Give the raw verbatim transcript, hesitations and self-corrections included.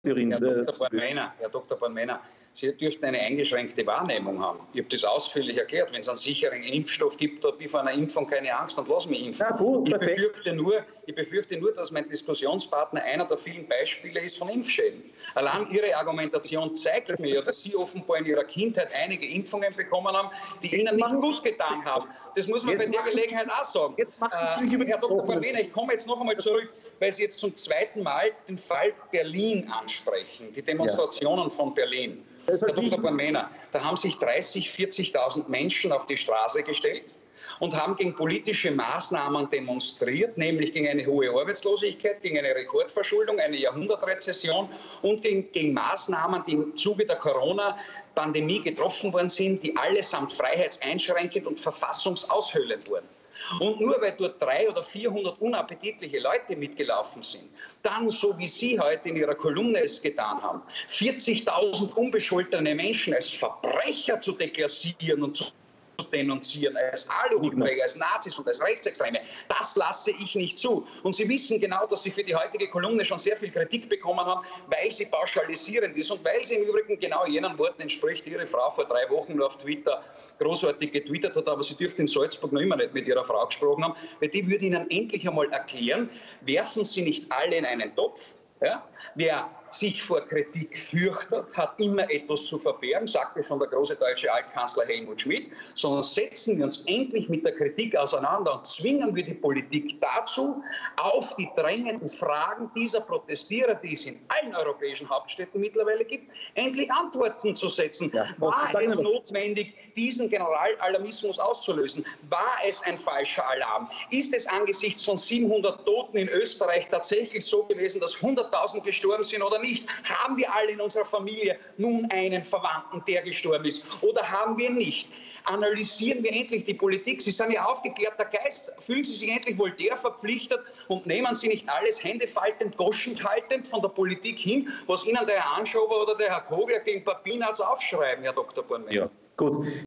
Herr Doktor Bornmänner, Herr Doktor Bornmänner, Sie dürften eine eingeschränkte Wahrnehmung haben. Ich habe das ausführlich erklärt. Wenn es einen sicheren Impfstoff gibt, habe ich vor einer Impfung keine Angst und lasse mich impfen. Ja, gut, ich, befürchte nur, ich befürchte nur, dass mein Diskussionspartner einer der vielen Beispiele ist von Impfschäden. Allein Ihre Argumentation zeigt mir, dass Sie offenbar in Ihrer Kindheit einige Impfungen bekommen haben, die Ihnen nicht gut getan haben. Das muss man bei der Gelegenheit auch sagen. Äh, Herr Doktor Bornmänner, ich komme jetzt noch einmal zurück, weil Sie jetzt zum zweiten Mal den Fall Berlin ansprechen, die Demonstrationen ja. von Berlin. Herr Doktor Bornmänner, da haben sich dreißigtausend, vierzigtausend Menschen auf die Straße gestellt und haben gegen politische Maßnahmen demonstriert, nämlich gegen eine hohe Arbeitslosigkeit, gegen eine Rekordverschuldung, eine Jahrhundertrezession und gegen, gegen Maßnahmen, die im Zuge der Corona-Pandemie getroffen worden sind, die allesamt freiheitseinschränkend und verfassungsaushöhlend wurden. Und nur weil dort dreihundert oder vierhundert unappetitliche Leute mitgelaufen sind, dann, so wie Sie heute in Ihrer Kolumne es getan haben, vierzigtausend unbescholtene Menschen als Verbrecher zu deklassieren und zu denunzieren, als Aluhutträger, als Nazis und als Rechtsextreme, das lasse ich nicht zu. Und Sie wissen genau, dass Sie für die heutige Kolumne schon sehr viel Kritik bekommen haben, weil sie pauschalisierend ist und weil sie im Übrigen genau jenen Worten entspricht, die Ihre Frau vor drei Wochen nur auf Twitter großartig getwittert hat, aber sie dürfte in Salzburg noch immer nicht mit Ihrer Frau gesprochen haben, weil die würde Ihnen endlich einmal erklären, werfen Sie nicht alle in einen Topf. Ja? Wer sich vor Kritik fürchtet, hat immer etwas zu verbergen, sagte schon der große deutsche Altkanzler Helmut Schmidt, sondern setzen wir uns endlich mit der Kritik auseinander und zwingen wir die Politik dazu, auf die drängenden Fragen dieser Protestierer, die es in allen europäischen Hauptstädten mittlerweile gibt, endlich Antworten zu setzen. Ja, war es notwendig, diesen Generalalarmismus auszulösen? War es ein falscher Alarm? Ist es angesichts von siebenhundert Toten in Österreich tatsächlich so gewesen, dass hunderttausend gestorben sind oder nicht? Haben wir alle in unserer Familie nun einen Verwandten, der gestorben ist? Oder haben wir nicht? Analysieren wir endlich die Politik. Sie sind ja aufgeklärter Geist. Fühlen Sie sich endlich Voltaire verpflichtet und nehmen Sie nicht alles händefaltend, goschend haltend von der Politik hin, was Ihnen der Herr Anschober oder der Herr Kogler gegen Papinatz aufschreiben, Herr Doktor Bornmänner? Ja, gut.